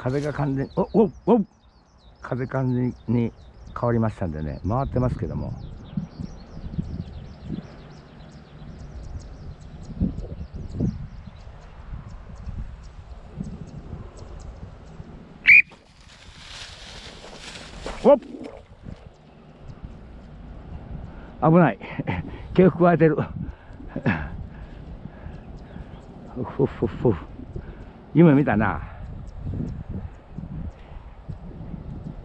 風が完全に、風完全に変わりましたんでね、回ってますけども。危ない。毛を加えてる。夢見たな。